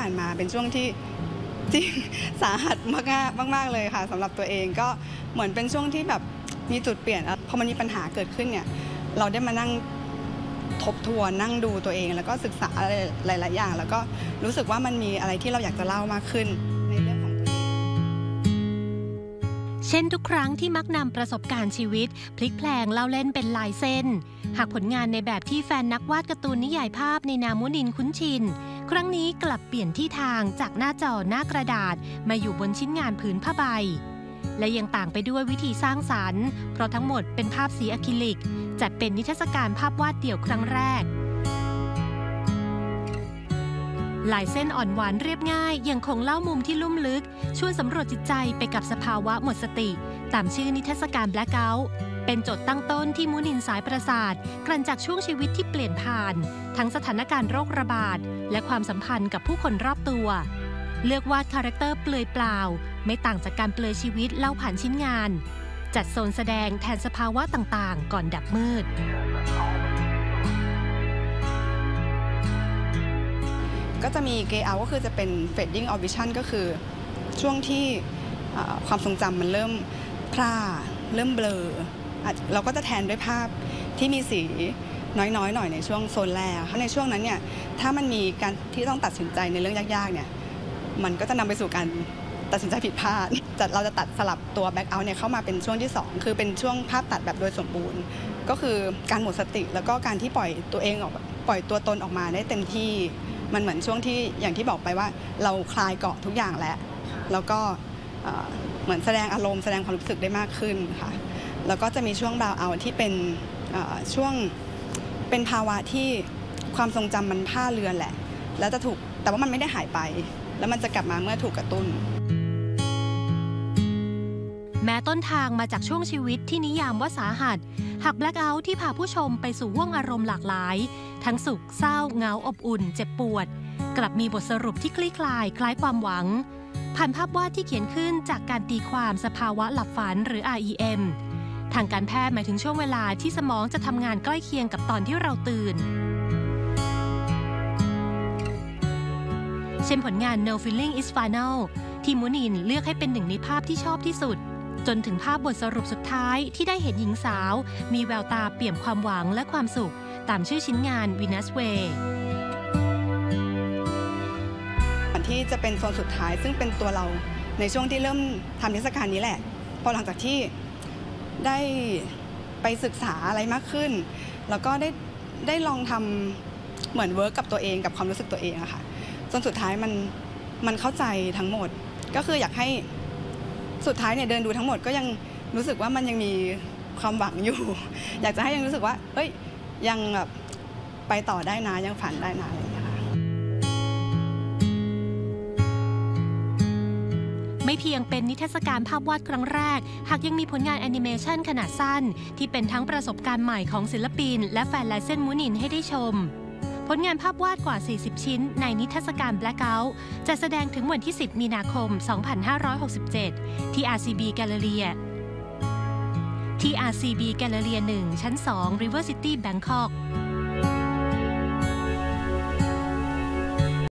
านมาเป็นช่วงที่สาหัสมากเลยค่ะสำหรับตัวเองก็เหมือนเป็นช่วงที่แบบมีจุดเปลี่ยนพอมันมีปัญหาเกิดขึ้นเนี่ยเราได้มานั่งทบทวนนั่งดูตัวเองแล้วก็ศึกษาอะไรหลายๆอย่างแล้วก็รู้สึกว่ามันมีอะไรที่เราอยากจะเล่ามากขึ้นในเรื่องของตัวเองเช่นทุกครั้งที่มักนำประสบการณ์ชีวิตพลิกแพลงเล่าเล่นเป็นลายเส้นหากผลงานในแบบที่แฟนนักวาดการ์ตูนนิยายภาพในนามมุนินคุ้นชินครั้งนี้กลับเปลี่ยนที่ทางจากหน้าจอหน้ากระดาษมาอยู่บนชิ้นงานผืนผ้าใบและยังต่างไปด้วยวิธีสร้างสรรค์เพราะทั้งหมดเป็นภาพสีอะคริลิกจัดเป็นนิทรรศการภาพวาดเดี่ยวครั้งแรกลายเส้นอ่อนหวานเรียบง่ายยังคงเล่ามุมที่ลุ่มลึกชวนสำรวจจิตใจไปกับสภาวะหมดสติตามชื่อนิทรรศการ Blackout เป็นโจทย์ตั้งต้นที่มุนินสายประสาทกลั่นจากช่วงชีวิตที่เปลี่ยนผ่านทั้งสถานการณ์โรคระบาดและความสัมพันธ์กับผู้คนรอบตัวเลือกวาดคาแรคเตอร์เปลือยเปล่าไม่ต่างจากการเปลือยชีวิตเล่าผ่านชิ้นงานจัดโซนแสดงแทนสภาวะต่างๆก่อนดับมืดก็จะมีเกย์เอาท์ก็คือจะเป็น fading of vision ก็คือช่วงที่ความทรงจำมันเริ่มพร่าเริ่มเบลอเราก็จะแทนด้วยภาพที่มีสีน้อยหน่อยในช่วงโซนแรกในช่วงนั้นเนี่ยถ้ามันมีการที่ต้องตัดสินใจในเรื่องยากๆเนี่ยมันก็จะนำไปสู่การตัดสินใจผิดพลาดเราจะตัดสลับตัว back out เนี่ยเข้ามาเป็นช่วงที่2คือเป็นช่วงภาพตัดแบบโดยสมบูรณ์ก็คือการหมดสติแล้วก็การที่ปล่อยตัวเองออกปล่อยตัวตนออกมาได้เต็มที่มันเหมือนช่วงที่อย่างที่บอกไปว่าเราคลายเกาะทุกอย่างแล้วก็เหมือนแสดงอารมณ์แสดงความรู้สึกได้มากขึ้นค่ะแล้วก็จะมีช่วงบราวน์เอาท์ที่เป็นช่วงเป็นภาวะที่ความทรงจำมันพร่าเลือนแหละแล้วจะถูกแต่ว่ามันไม่ได้หายไปแล้วมันจะกลับมาเมื่อถูกกระตุ้นแม้ต้นทางมาจากช่วงชีวิตที่นิยามว่าสาหัสหาก Blackout ที่พาผู้ชมไปสู่ห้วงอารมณ์หลากหลายทั้งสุขเศร้าเหงาอบอุ่นเจ็บปวดกลับมีบทสรุปที่คลี่คลายคล้ายความหวังผ่านภาพวาดที่เขียนขึ้นจากการตีความสภาวะหลับฝันหรือ REM ทางการแพทย์หมายถึงช่วงเวลาที่สมองจะทำงานใกล้เคียงกับตอนที่เราตื่นเช่นผลงาน No Feeling is Final ที่มุนินเลือกให้เป็นหนึ่งในภาพที่ชอบที่สุดจนถึงภาพบทสรุปสุดท้ายที่ได้เห็นหญิงสาวมีแววตาเปี่ยมความหวังและความสุขตามชื่อชิ้นงาน Venus Way ที่จะเป็นโซนสุดท้ายซึ่งเป็นตัวเราในช่วงที่เริ่มทำเทศกาลนี้แหละพอหลังจากที่ได้ไปศึกษาอะไรมากขึ้นแล้วก็ได้ลองทำเหมือนเวิร์กกับตัวเองกับความรู้สึกตัวเองอะค่ะจนสุดท้ายมันเข้าใจทั้งหมดก็คืออยากให้สุดท้ายเนี่ยเดินดูทั้งหมดก็ยังรู้สึกว่ามันยังมีความหวังอยู่ อยากจะให้ยังรู้สึกว่าเอ้ยยังแบบไปต่อได้นะยังฝันได้นะอะไรอย่างเงี้ยค่ะไม่เพียงเป็นนิทรรศการภาพวาดครั้งแรกหากยังมีผลงานแอนิเมชันขนาดสั้นที่เป็นทั้งประสบการณ์ใหม่ของศิลปินและแฟนลายเส้นมุนินให้ได้ชมผลงานภาพวาดกว่า40ชิ้นในนิทรรศการ Blackout จะแสดงถึงวันที่10 มีนาคม 2567 ที่ RCB Galleria 1 ชั้น 2 River City Bangkok